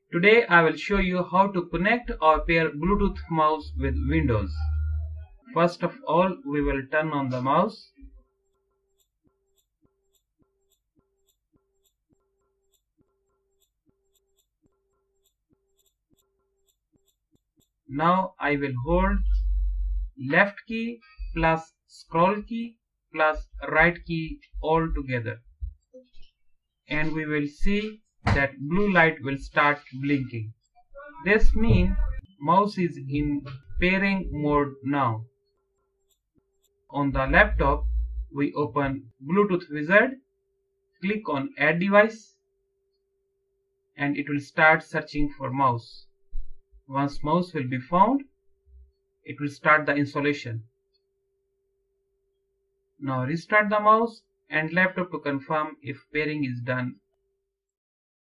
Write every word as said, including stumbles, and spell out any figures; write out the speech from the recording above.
Today I will show you how to connect or pair Bluetooth mouse with Windows. First of all, we will turn on the mouse. Now I will hold left key plus scroll key plus right key all together, and we will see that blue light will start blinking. This means mouse is in pairing mode now. On the laptop, we open Bluetooth wizard, click on add device, and it will start searching for mouse. Once mouse will be found, it will start the installation. Now restart the mouse and laptop to confirm if pairing is done